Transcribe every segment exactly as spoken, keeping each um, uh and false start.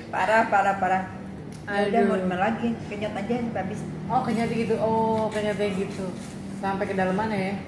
Parah, parah, parah. Ya udah Aduh. mau gimana lagi? Kenyot aja habis. Oh kenyata gitu, oh kenyata gitu. Sampai ke dalam mana ya?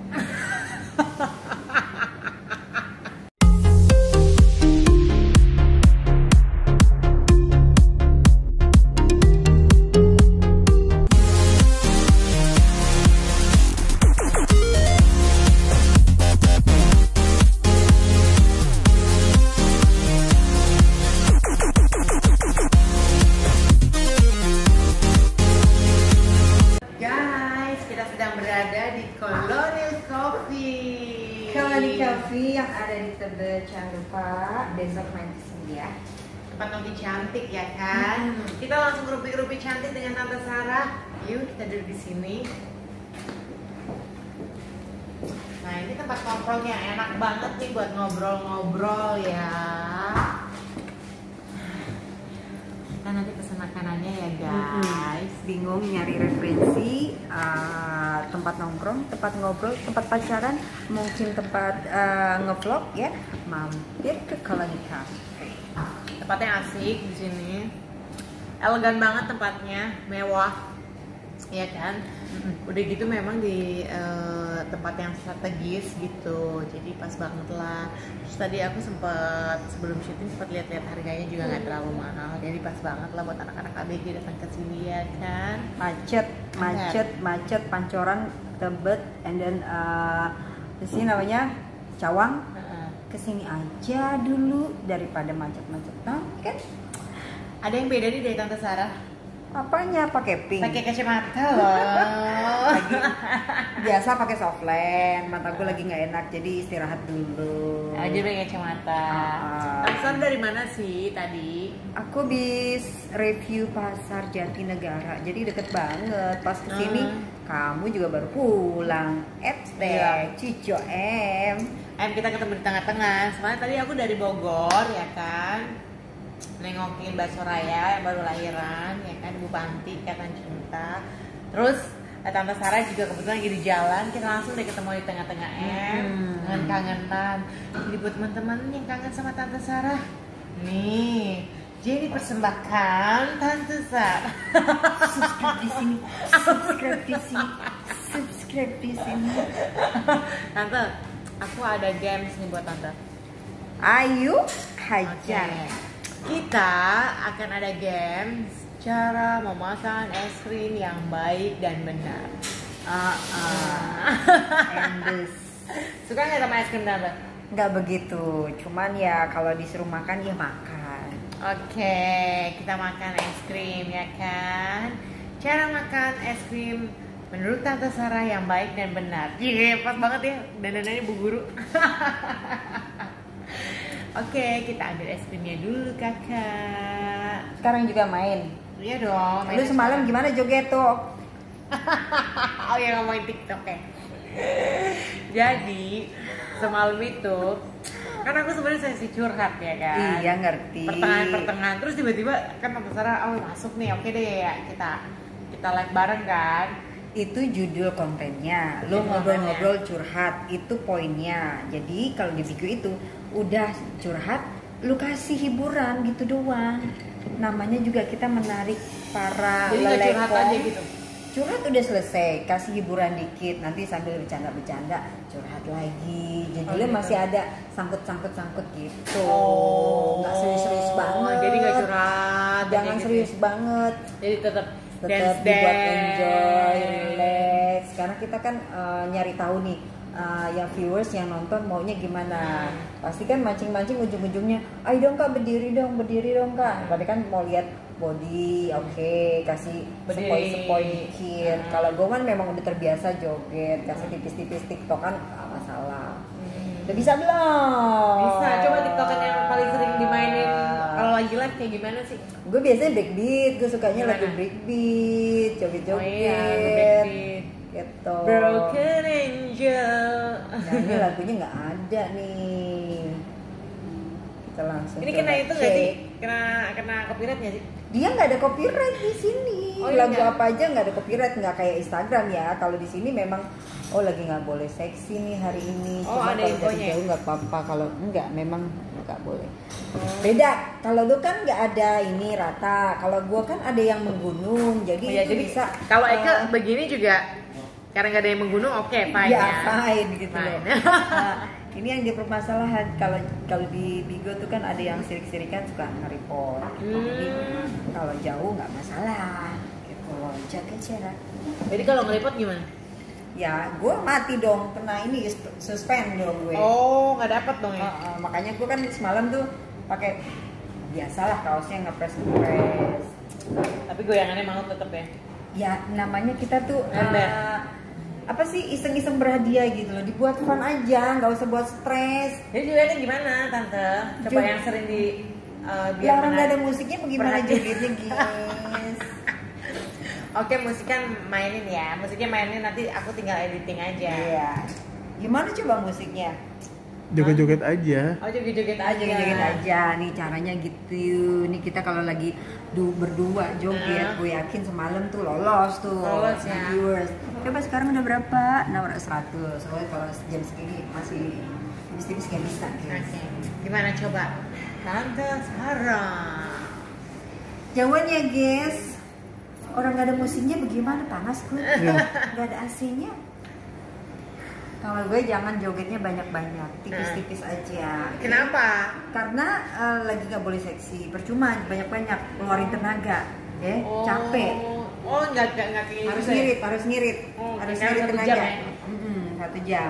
Guys, kita sedang berada di Colonial Coffee. Colonial Coffee yang ada di Tebet, jangan lupa besok main di sini ya. Tempat ngopi cantik ya kan? Hmm. Kita langsung ngerupi-ngerupi cantik dengan Tante Sarah. Yuk kita duduk di sini. Nah ini tempat ngobrol yang enak banget nih buat ngobrol-ngobrol ya. Kita nanti pesen makanannya ya guys. Bingung nyari referensi uh, tempat nongkrong, tempat ngobrol, tempat pacaran, mungkin tempat uh, ngevlog ya, mampir ke Colonial Coffee. Tempatnya asik di sini, elegan banget tempatnya, mewah, ya kan? Udah gitu memang di uh, tempat yang strategis gitu, jadi pas banget lah. Terus tadi aku sempet sebelum syuting sempat lihat-lihat harganya juga nggak terlalu mahal, jadi pas banget lah buat anak-anak A B G datang ke sini ya kan? Macet, macet, macet, Pancoran, Tebet, and then uh, di sini namanya Cawang. Kesini aja dulu daripada macet-macetan kan? Ada yang beda nih dari Tante Sarah. Apanya pakai pink? Pakai kacamata loh. Lagi, biasa pakai softland, mata gue lagi nggak enak jadi istirahat dulu. Aja pakai kacamata. Uh, Tante Sarah dari mana sih tadi? Aku bis review pasar Jatinegara, jadi deket banget. Pas kesini Hmm. kamu juga baru pulang. Et Iya. deh, Cico M. Em kita ketemu di tengah-tengah. Soalnya tadi aku dari Bogor ya kan, nengokin Mbak Soraya yang baru lahiran ya kan, Ibu Panti Ikatan Cinta. Terus eh, Tante Sarah juga kebetulan lagi di jalan, kita langsung deh ketemu di tengah-tengah em, Hmm. kangen-kangenan. Jadi buat teman-teman yang kangen sama Tante Sarah, nih jadi persembahkan Tante Sarah. Subscribe di sini, subscribe di sini, subscribe di sini. Tante, aku ada games nih buat Tante. Ayo, Oke. hajar. Kita akan ada games cara memakan es krim yang baik dan benar. Uh, uh. Endes. Suka nggak sama es krim Tante? Nggak begitu, cuman ya kalau disuruh makan ya makan. Oke, kita makan es krim ya kan. Cara makan es krim menurut Tante Sarah yang baik dan benar. Iya, pas banget ya dandanannya Bu Guru. Oke, kita ambil es krimnya dulu kakak. Sekarang juga main. Iya dong. Lu semalam gimana joget tuh? Oh ya ngomongin TikTok ya. Jadi semalam itu kan aku sebenarnya sesi curhat ya kan. Iya ngerti. Pertengahan-pertengahan terus tiba-tiba kan Tante Sarah oh masuk nih, oke deh ya kita kita live bareng kan. Itu judul kontennya. Lu Judul ngobrol-ngobrol curhat, itu poinnya. Jadi kalau di video itu udah curhat, lu kasih hiburan gitu doang. Namanya juga kita menarik para Jadi nggak curhat lelekong. aja gitu. Curhat udah selesai, kasih hiburan dikit, nanti sambil bercanda-bercanda curhat lagi. Jadi Oh, lu gitu. masih ada sangkut-sangkut-sangkut gitu. Oh, Nggak serius-serius banget. Jadi nggak curhat. Jangan gitu. serius banget. Jadi tetap Tetap dance dibuat dance. enjoy, relax. Karena kita kan uh, nyari tahu nih uh, yang viewers yang nonton maunya gimana. Pasti kan mancing-mancing ujung-ujungnya, ayo dong kak berdiri dong, berdiri dong kak. Padahal kan mau lihat body, oke, kasih Berdiri. sepoi-sepoi dikit. Hmm. Kalau gue kan memang udah terbiasa joget, kasih tipis-tipis TikTok kan gak masalah. Hmm. Udah bisa belum? Bisa, coba TikTokan yang paling sering dimainin kalau lagi live kayak gimana sih? Gue biasanya breakbeat, gue sukanya Gimana? lagu breakbeat, joget-joget. Oh iya, nge-breakbeat. Gitu. Broken Angel. Nah ini lagunya nggak ada nih. Kita langsung. Ini coba kena itu nggak cek. sih? Kena kena copyright nggak sih? Dia nggak ada copyright di sini. Oh, iya Lagu nggak? apa aja nggak ada copyright, nggak kayak Instagram ya. Kalau di sini memang oh lagi nggak boleh seksi nih hari ini. Oh, Cuma ada kalau dari infonya. jauh nggak apa-apa. Kalau enggak memang nggak boleh. Beda. Kalau lu kan nggak ada ini rata. Kalau gua kan ada yang menggunung, jadi Oh, ya, itu jadi bisa. kalau Eka uh, begini juga karena nggak ada yang menggunung, oke okay, fine ya, ya. fine gitu Fine. loh. Nah, ini yang dipermasalahan kalau kalau di Bigo tuh kan ada yang sirik-sirikan suka nge-report. Jadi Hmm. kalau jauh nggak masalah gitu loh. Jaga jarak. Jadi kalau ngeliput gimana? Ya, gue mati dong, kena ini suspend dong gue. Oh, nggak dapat dong ya? Uh, uh, makanya gue kan semalam tuh pakai biasalah kaosnya ngepres ngepres. Tapi goyangannya mau tetap ya? Ya namanya kita tuh Ember. uh, apa sih iseng-iseng berhadiah gitu loh, dibuat fun aja, nggak usah buat stres. Jadi jogetnya gimana tante? Coba Jog- yang sering di uh, Ya orang nggak ada menarik. musiknya bagaimana Berhati. jogetnya guys? Oke, musik kan mainin ya. Musiknya mainin, nanti aku tinggal editing aja. Iya. Gimana coba musiknya? Joget-joget aja. Oh, joget-joget Ah, aja. joget-joget aja nih caranya gitu. Nih kita kalau lagi du berdua joget, Ah. gue yakin semalam tuh lolos tuh Lolos, sama ya. viewers. Coba sekarang udah berapa? enam ratus seratus. Soalnya kalau jam segini masih tipis-tipis nggak bisa. guys. Oke. Gimana coba? Tante Sarah. Jawabannya guys, orang nggak ada musiknya bagaimana, panas gue, Iya. nggak ada A C-nya. Kalau gue jangan jogetnya banyak-banyak, tipis-tipis aja. Kenapa? Karena eh, lagi nggak boleh seksi, percuma banyak-banyak keluarin tenaga, ya capek. Oh, nggak nggak nggak kayak Harus gitu ya? ngirit, harus ngirit, Oh, harus tinggal ngirit satu tenaga. jam ya? Mm-mm, satu jam.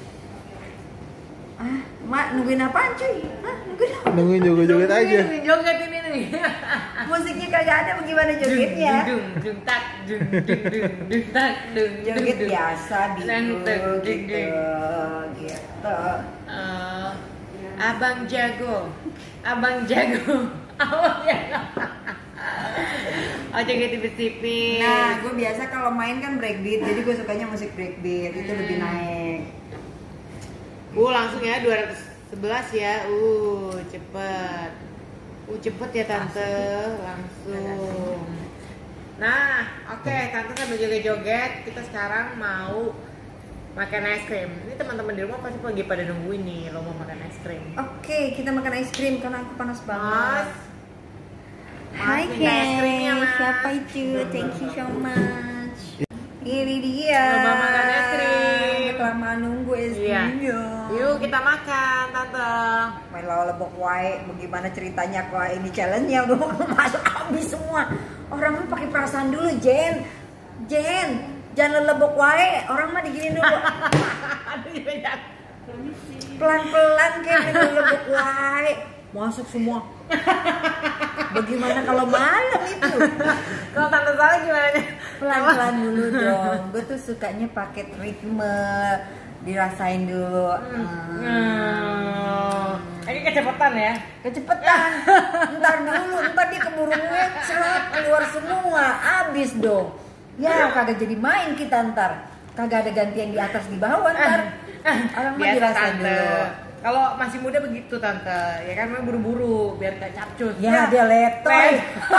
Ah, mak nungguin apaan cuy? Hah, nungguin apa? Nungguin joget-joget aja. Ini, joget ini nih. Musiknya kagak ada, bagaimana jogetnya? Dung, dung, dung, tak, dung, dung, dung, dung, tak, dung, Joget dung, dung. biasa Deng, gitu, deng, deng, gitu, deng. gitu. Eh, Abang jago, abang jago, abang jago. Oh, joget tipis-tipis. Nah, gue biasa kalau main kan breakbeat, jadi gue sukanya musik breakbeat, itu lebih Hmm. naik. Uh, langsung ya dua ratus sebelas ya. Uh, cepet. Uh, cepet ya tante. Langsung. Nah, oke, tante sambil joget-joget, kita sekarang mau makan es krim. Ini teman-teman di rumah pasti lagi pada nungguin nih lo mau makan es krim. Oke, kita makan es krim karena aku panas Mas, banget. Hai minta es krimnya, guys, Mas. siapa itu? Thank you so much. Ini dia. Lomba makan es krim. Kelamaan nunggu es Iya. krimnya. Yuk kita makan, tante. Main lawa lebok wae, bagaimana ceritanya kok ini challenge-nya udah mau masuk habis semua. Orang mah pakai perasaan dulu, Jen. Jen, jangan lebok wae, orang mah digini dulu. Aduh, ya, ya. Pelan-pelan kayak lebok wae. Masuk semua. Bagaimana kalau malam itu? Kalau tante salah gimana nih? Pelan-pelan dulu dong. Gue tuh sukanya pakai ritme, dirasain dulu. Hmm. Ini kecepatan ya? Kecepatan. Ntar dulu, ntar dia keburu ngecret, keluar semua, abis dong. Ya kagak jadi main kita ntar. Kagak ada gantian di atas di bawah ntar. Orang mah Biasa, dirasain tante. dulu. Kalau masih muda begitu tante, ya kan memang buru-buru biar gak capcus. Ya dia letoy.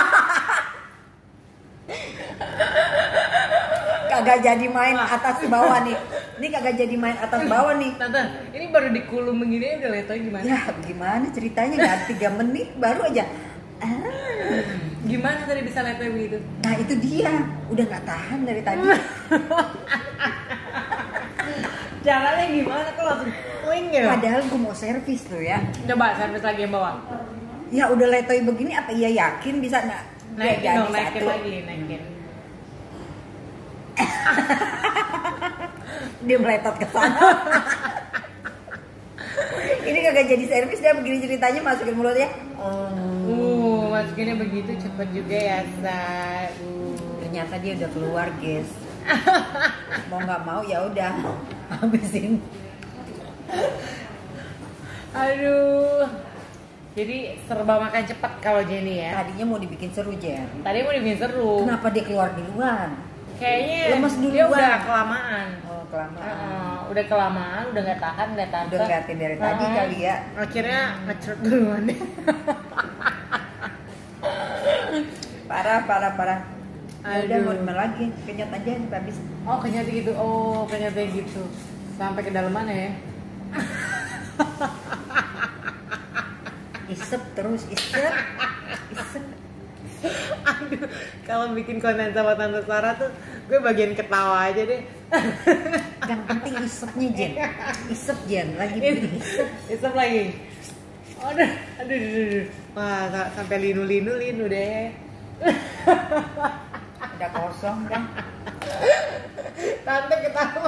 Kagak jadi main atas bawah nih. Ini kagak jadi main atas bawah nih. Tante, ini baru dikulum begini udah letoy gimana? Ya gimana ceritanya, nggak tiga menit baru aja. Ah. Gimana tadi bisa letoy begitu? Nah itu dia, udah nggak tahan dari tadi. Caranya gimana kok langsung wing ya? Padahal gue mau servis tuh ya. Coba servis lagi yang bawah. Ya udah letoy begini, apa iya yakin bisa nggak? Naikin jadi dong, naikin satu. lagi, naikin. Dia meletot ke sana. Ini kagak jadi servis, dia begini ceritanya, masukin mulutnya. Hmm. Uh, masukinnya begitu cepet juga ya, Sa. Uh. Ternyata dia udah keluar, guys. Mau nggak mau ya udah habisin. Aduh. Jadi serba makan cepat kalau Jenny ya. Tadinya mau dibikin seru, Jen. Tadi mau dibikin seru. Kenapa dia keluar duluan? Kayaknya Lemes dia duluan. udah kelamaan. Oh, kelamaan. Heeh, udah kelamaan, udah nggak tahan, nggak tahan. Udah ngeliatin dari tadi Heeh. kali ya. Akhirnya ngecrut duluan deh. Parah, parah, parah. Ya udah Aduh. mau gimana lagi? Kenyot aja sampai habis. Oh kenyata gitu, oh kenyata gitu. Sampai ke dalaman ya. isep terus isep isep. Aduh, kalau bikin konten sama Tante Sarah tuh gue bagian ketawa aja deh. Yang penting isepnya Jen, isep Jen, lagi bikin isep. Isep lagi. Aduh, aduh, aduh, aduh. Wah, sa- sampai linu-linu linu deh. Udah kosong kan? Tante ketawa.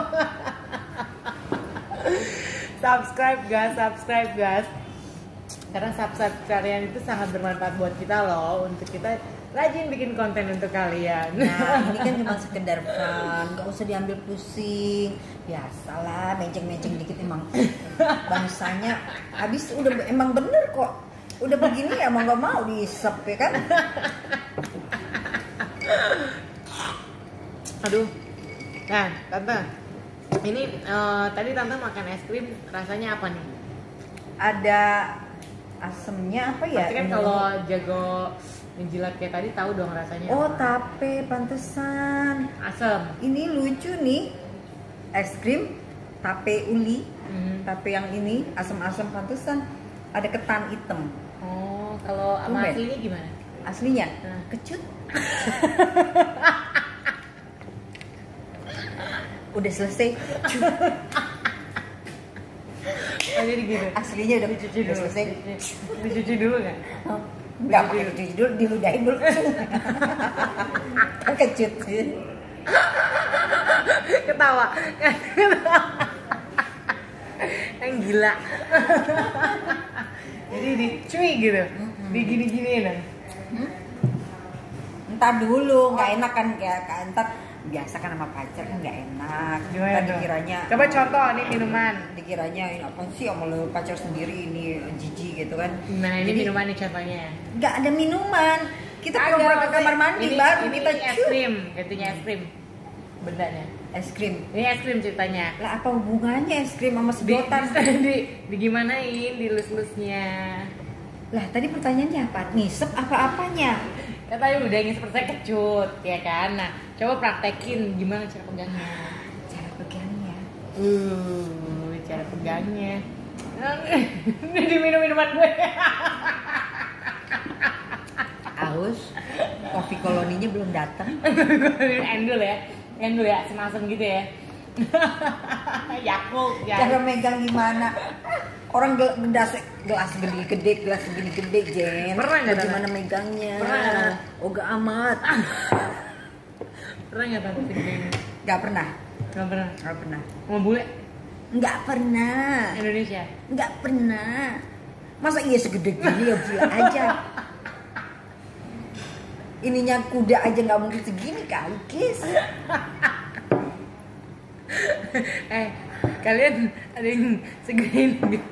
Subscribe guys, subscribe guys. Karena subscribe kalian itu sangat bermanfaat buat kita loh, untuk kita rajin bikin konten untuk kalian. Nah ini kan cuma sekedar fun, nggak usah diambil pusing. Biasalah, menceng-menceng dikit emang bangsanya. Habis udah emang bener kok. Udah begini ya mau nggak mau diisep ya kan? Aduh. Nah, Tante. Ini eh, tadi Tante makan es krim, rasanya apa nih? Ada asemnya apa ya? Pasti kan Ini? kalau jago menjilat kayak tadi tahu dong rasanya. Oh apa. tape, pantesan. Asam. Ini lucu nih, es krim tape uli, Mhm. tape yang ini asam-asam pantesan. Ada ketan hitam. Oh, kalau sama Tumben. aslinya gimana? Aslinya Nah. kecut. Udah selesai. Oh, jadi gitu. Aslinya udah Dicuci udah dulu. selesai. Dicuci dulu kan? Enggak pakai dicuci dulu, diludahin dulu. Kan kecut. Ketawa. Yang gila. Jadi dicuy gitu. Digini-giniin kan. Entar dulu, nggak enak kan kayak kan entar biasa kan sama pacar kan nggak enak. Gimana Ntar tuh? dikiranya Coba contoh nih minuman. dikiranya ini apa sih sama lo pacar sendiri ini jijik gitu kan. Gimana ini Jadi, minuman nih contohnya? nggak ada minuman. Kita Ada, pura-pura ke kamar mandi ini, baru ini kita es cium. krim, gantinya es krim. Bendanya. Es krim. Ini es krim ceritanya. Lah apa hubungannya es krim sama Di, sedotan? di, di, di gimanain, dilus-lusnya. Lah tadi pertanyaannya apa? Ngisep apa-apanya? Katanya udah ingin seperti kecut, ya kan? Nah, coba praktekin gimana cara pegangnya. Cara pegangnya. Uh, cara pegangnya. Ini diminum minuman gue. Aus. Kopi koloninya belum datang. Endul ya, endul ya, asem-asem gitu ya. Yakult, ya. Cara megang gimana? Orang gel- gelas gelas gede-gede, gelas gede-gede, Jen. Pernah nggak, Tante? Gimana megangnya? Pernah nggak? Oga amat. Pernah nggak tante segini? Gak pernah. Nggak pernah. Gak pernah. Mau bule Nggak pernah. Indonesia. Nggak pernah. Masa iya segede gini ya gila aja. Ininya kuda aja nggak mungkin segini kali, Kis. Eh, kalian ada yang segini gitu?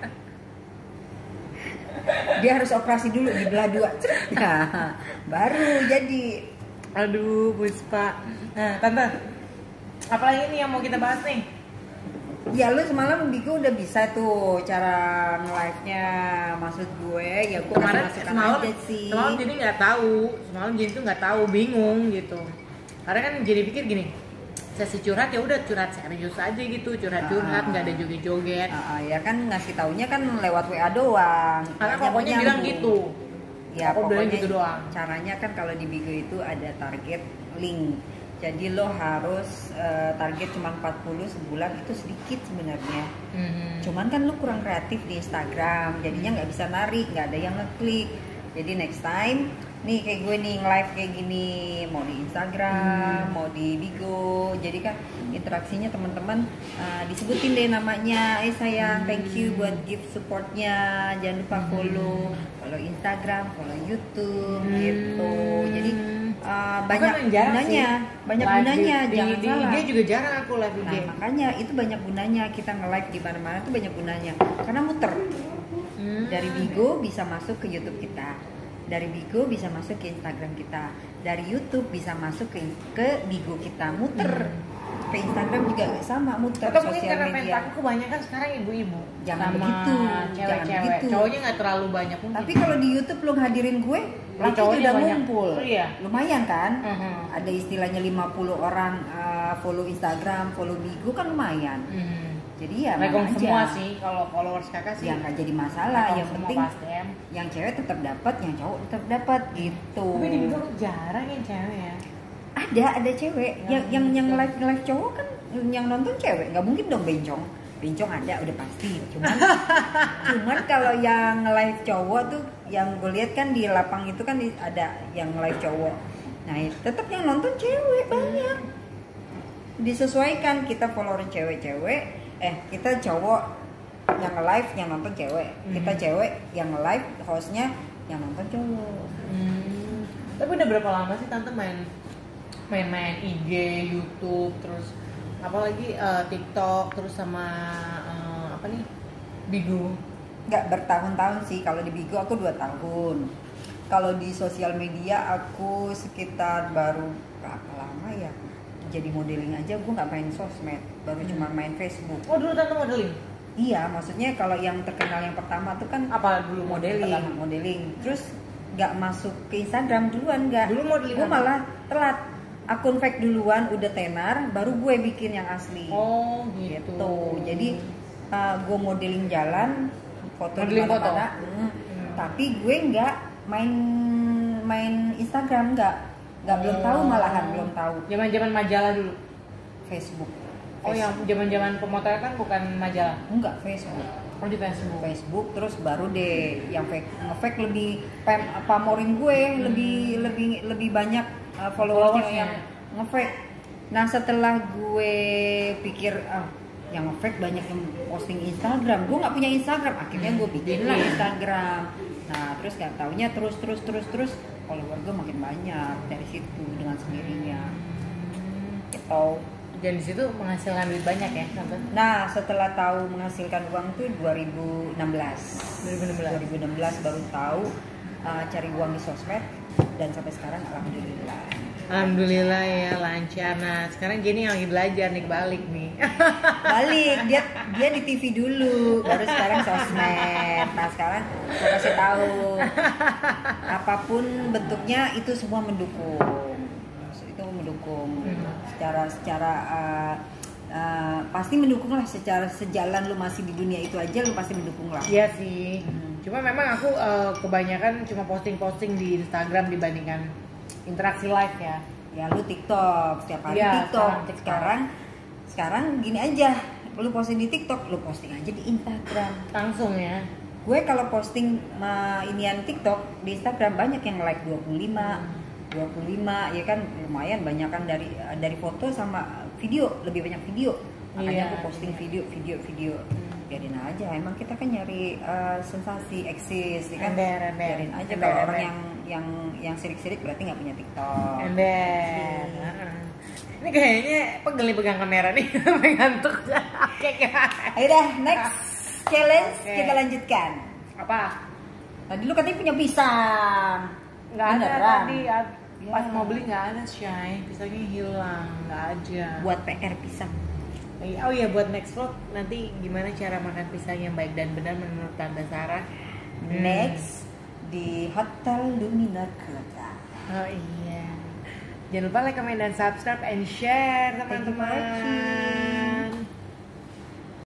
Dia harus operasi dulu dibelah dua. Nah, baru jadi. Aduh, Puspa. Nah, tante, apalagi nih yang mau kita bahas nih? Ya lu semalam Bigo udah bisa tuh cara nge-live-nya. Maksud gue ya gue Kemarin masukkan semalam, aja sih. semalam jadi nggak tahu, semalam jadi tuh nggak tahu, bingung gitu. Karena kan jadi pikir gini, sesi curhat ya udah curhat serius aja gitu, curhat-curhat, nggak ada joget-joget. Ah, ah, ya kan ngasih taunya kan lewat W A doang. Karena Nggak pokoknya nyambung. bilang gitu. Ya Koko bilang pokoknya gitu doang. caranya kan kalau di Bigo itu ada target link. Jadi lo harus eh, target cuma empat puluh sebulan, itu sedikit sebenarnya. Mhm. Cuman kan lu kurang kreatif di Instagram, jadinya nggak bisa narik, nggak ada yang ngeklik. Jadi next time, nih kayak gue nih live kayak gini, mau di Instagram, Hmm. mau di Bigo. Jadi kan interaksinya teman-teman uh, disebutin deh namanya. Eh sayang, thank you buat gift supportnya. Jangan lupa follow, follow Instagram, follow YouTube, Hmm. gitu. Jadi uh, Aku banyak emang jarang gunanya, sih. banyak Live gunanya. di, Jangan di, salah. I G juga jarang aku live I G. Nah makanya itu banyak gunanya, kita nge-live di mana-mana tuh banyak gunanya karena muter. Hmm. Dari Bigo bisa masuk ke YouTube kita, dari Bigo bisa masuk ke Instagram kita, dari YouTube bisa masuk ke ke Bigo kita, muter. Ke Instagram juga sama, muter Atau mungkin sosial karena fans media. aku kebanyakan sekarang ibu-ibu. Jangan sama begitu, jangan cewek-cewek. begitu. Cowoknya nggak terlalu banyak mungkin. Tapi kalau di YouTube lo hadirin gue, Lu laki cowoknya udah banyak. ngumpul. Oh, iya. Lumayan kan? Mhm. Ada istilahnya lima puluh orang uh, follow Instagram, follow Bigo kan lumayan. Hmm. Jadi ya Rekom mana semua aja. sih kalau followers kakak sih. Ya nggak jadi masalah, rekom yang semua penting pas D M. yang cewek tetap dapat, yang cowok tetap dapat gitu. Tapi di Bigo jarang yang cewek ya. Ada ada cewek yang yang yang gitu. live live cowok kan, yang nonton cewek, nggak mungkin dong bencong. Bencong ada udah pasti. Cuman cuman kalau yang live cowok tuh yang gue lihat kan di lapang itu kan di- ada yang live cowok. Nah tetap yang nonton cewek banyak. Disesuaikan, kita follower cewek-cewek, eh kita cowok yang live yang nonton cewek, kita Hmm. cewek yang live hostnya yang nonton cowok. Hmm. Tapi udah berapa lama sih tante main main-main I G, YouTube, terus apalagi eh, TikTok, terus sama eh, apa nih Bigo? Nggak bertahun-tahun sih, kalau di Bigo aku dua tahun. Kalau di sosial media aku sekitar baru berapa lama ya? Jadi modeling aja gue nggak main sosmed, baru Hmm. cuma main Facebook. Oh dulu tante modeling? Iya, maksudnya kalau yang terkenal yang pertama tuh kan Apa dulu modeling, pertama? modeling. Terus nggak masuk ke Instagram duluan nggak? Dulu modeling Gue apa? malah telat. Akun fake duluan udah tenar, baru gue bikin yang asli. Oh gitu. Gitu. Jadi uh, gue modeling jalan, foto di Modeling foto? mana-mana. Hmm. Hmm. Tapi gue nggak main main Instagram, nggak nggak belum tahu, malahan belum tahu. Zaman-zaman majalah dulu. Facebook. Oh yang zaman-zaman pemotretan bukan majalah. Enggak, Facebook. Oh di Facebook. Facebook terus baru deh yang fake nge-fake lebih pam, pamorin gue, lebih lebih lebih banyak uh, followersnya Followersnya. yang nge-fake. Nah, setelah gue pikir ah yang nge-fake banyak yang posting Instagram, gue nggak punya Instagram, akhirnya gue bikin lah Bikin. Instagram. Nah, terus nggak taunya terus terus terus terus follower gue makin banyak dari situ dengan sendirinya. Gitu. Dan di situ menghasilkan duit banyak ya tante. Nah, setelah tahu menghasilkan uang tuh dua ribu enam belas. dua ribu enam belas. dua ribu enam belas baru tahu uh, cari uang di sosmed, dan sampai sekarang alhamdulillah. Alhamdulillah ya lancar. Nah sekarang Jenny yang lagi belajar nih balik nih. Balik dia dia di T V dulu, baru sekarang sosmed. Nah, sekarang gue kasih tahu apapun bentuknya itu semua mendukung. Itu mendukung Hmm. secara secara uh, uh, pasti mendukung lah, secara sejalan lu masih di dunia itu aja lu pasti mendukung lah. Iya sih. Hmm. Cuma memang aku eh, kebanyakan cuma posting-posting di Instagram dibandingkan interaksi live ya. Ya lu TikTok, setiap hari Iya, TikTok. sekarang TikTok. Sekarang sekarang gini aja, lu posting di TikTok, lu posting aja di Instagram. Langsung ya. Gue kalau posting ma, inian TikTok di Instagram banyak yang like dua puluh lima, dua puluh lima, ya kan lumayan banyak kan dari dari foto sama video, lebih banyak video. Makanya Iya. aku posting video, video, video. Biarin aja, emang kita kan nyari uh, sensasi, eksis, ya kan? Ember, ember. Biarin aja. Ember, Kalau orang ember. yang yang yang sirik-sirik berarti nggak punya TikTok. Ember. Ini kayaknya pegel nih pegang kamera nih, sampai ngantuk. Kayak Ayo dah, next challenge Oke. kita lanjutkan. apa? Tadi lu katanya punya pisang. Nggak ada Beneran? tadi. ad- Pas Ya. mau beli nggak ada Shay, pisangnya hilang, nggak ada. Buat P R pisang. Oh iya, buat next vlog nanti gimana cara makan pisang yang baik dan benar menurut Tante Sarah. Next di Hotel Luminar Kota. Oh iya. Jangan lupa like, comment, dan subscribe and share teman-teman. Thank you, Marci.